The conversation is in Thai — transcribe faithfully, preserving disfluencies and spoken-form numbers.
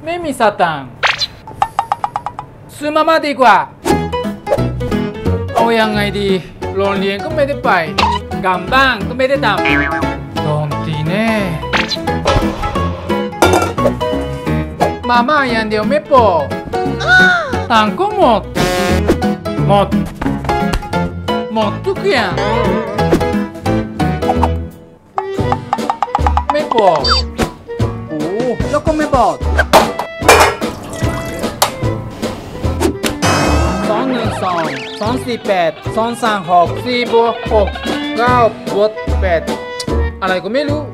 ไม่มีสตางค์ซื้อมาม่าดีกว่าเอายังไงดีโรงเรียนก็ไม่ได้ไปการบ้านก็ไม่ได้ทำโดนตีแน่มาม่าอย่างเดียวไม่พอตังค์ก็หมดหมดหมดทุกอย่างไม่พอโอ้แล้วก็ไม่บอกสองหนึ่งสองสองสี่แปดสองสามหกสี่บวกหกเก้าบวกแปดอะไรก็ไม่รู้